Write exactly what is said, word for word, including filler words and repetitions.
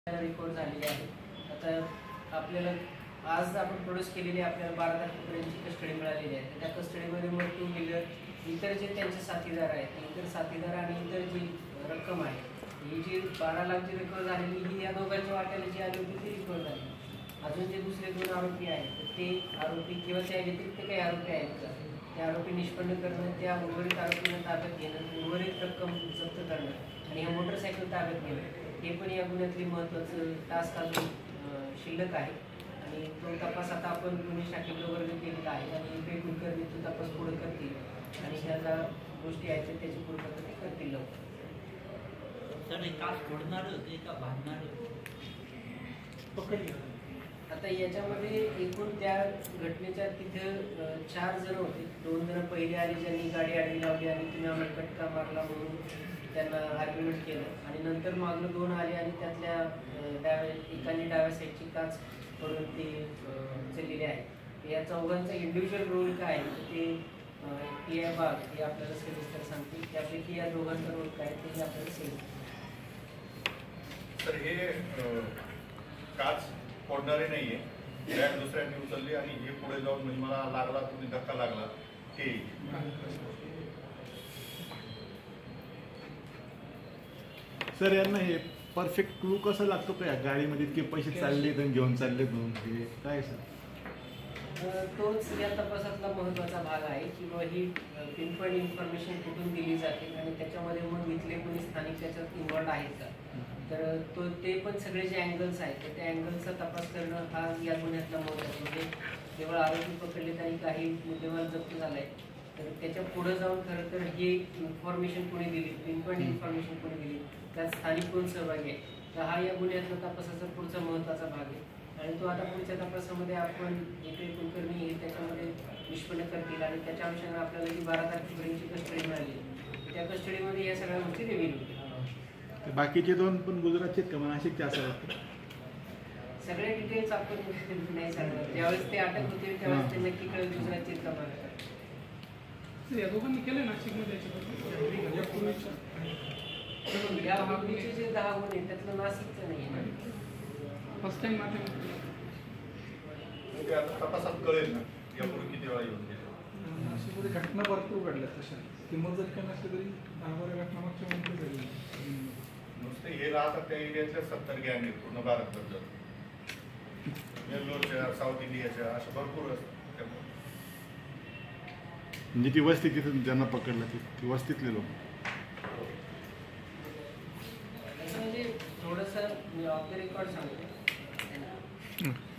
Record झालेले आहे. आता आपल्याला आज आपण प्रोड्यूस केलेली आपल्याला बारा तारखेपर्यंतची कस्टडी मिळालेली आहे. त्या कस्टडीमध्ये मग टू व्हीलर इतर जे त्यांचे साथीदार आहेत, इतर साथीदार आणि इतर जी रक्कम आहे, ही जी बारा लाखची रिकॉर्ड झालेली ही या दोघांच्या वाट्याला जी आली होती ती रिकॉर्ड झाली. अजून जे दुसरे दोन आरोपी आहेत तर ते आरोपी किंवा त्या व्यतिरिक्त काही आरोपी आहेत का, ते आरोपी निष्पन्न करणं, त्या उर्वरित आरोपींना ताब्यात घेणं, उर्वरित रक्कम जप्त करणं आणि हे मोटरसायकल ताब्यात घेणं, हे पण या गुन्ह्यातली महत्त्वाचं टास्क अजून शिल्लक आहे. आणि तो तपास आता आपण गुन्हे शाखेकडे वर्ग केलेला आहे आणि पे कुलकर्णी तो तपास पुढे करतील आणि ह्या ज्या गोष्टी आहेत त्याची पूर्तता ते करतील लवकर. आता याच्यामध्ये एकूण त्या घटनेच्या तिथे चार जण होते. दोन जण पहिले आले ज्यांनी गाडी आडवी लावली आणि तुम्ही आम्हाला कटका मारला म्हणून त्यांना आर्ग्युमेंट केलं आणि नंतर मागलं दोन आले आणि त्यातल्या डाव्या एकाने डाव्या साईडची काच करून ते उचललेले आहे. या चौघांचा इंडिव्हिज्युअल रोल काय आहे ते पी आय बाग हे आपल्याला सविस्तर सांगतील. त्यापैकी या दोघांचा रोल काय ते आपल्याला सविस्तर. तर हे काच फोडणारे नाहीये, बॅग दुसऱ्यांनी उचलली आणि हे पुढे जाऊन म्हणजे मला लागला तुम्ही धक्का लागला हे. सर यांना हे परफेक्ट क्लू कसं लागतो का गाडीमध्ये इतके पैसे चालले तर घेऊन चालले म्हणून हे काय सर? तोच या तपासातला महत्त्वाचा भाग आहे की बाबा ही पिनपॉईंट इन्फॉर्मेशन कुठून दिली जाते आणि त्याच्यामध्ये मग इथले कोणी स्थानिक त्याच्यात इन्व्हॉल्ड आहेत का, तर तो ते पण सगळे जे अँगल्स आहेत तर त्या अँगल्सचा तपास करणं हा या गुन्ह्यातला महत्त्वाचा. म्हणजे केवळ आरोपी पकडले आणि काही मुद्देमाल जप्त झाला आहे तर त्याच्या पुढे जाऊन खरं तर ही इन्फॉर्मेशन कोणी दिली, पिनपॉईंट इन्फॉर्मेशन कोणी दिली, त्यात स्थानिक कोण सहभागी आहे, तर हा या गुन्ह्यातला तपासाचा पुढचा महत्त्वाचा भाग आहे. आणि तो आता पुढच्या तपासामध्ये आपण जे काही कुलकर्णी हे त्याच्यामध्ये निष्पन्न करतील आणि त्याच्या अनुषंगाने आपल्याला जी बारा तारखेपर्यंतची कस्टडी मिळाली त्या कस्टडीमध्ये या सगळ्या गोष्टी रिव्हील होतील. बाकीचे दोन पण गुजरातचे का नाशिकचे असं सगळे डिटेल्स आपण नाही सांगणार. ज्यावेळेस ते अटक होतील त्यावेळेस ते नक्की कळेल गुजरातचे का. या दोघांनी केलं नाशिकमध्ये या पूर्वीचे जे दहा गुन्हे आहेत त्यातलं नाशिकचं नाही आहे. फर्स्ट टाइम माझ्या तपासात कळेल ना यापूर्वी किती वेळा येऊन गेले. नाशिकमध्ये घटना भरपूर घडल्या तशा, किंमत जरी काय नसली तरी दहा बारा घटना मागच्या मध्ये झाली. नुसते हे राहतात त्या एरियातल्या सत्तर गँग आहेत पूर्ण भारतभर, बेंगलोरच्या, साऊथ इंडियाच्या अशा भरपूर असतात. म्हणजे ती वस्ती तिथून ज्यांना पकडलं ती वस्तीतले लोक. म्हणजे थोडंसं ऑफ द रेकॉर्ड सांगतो.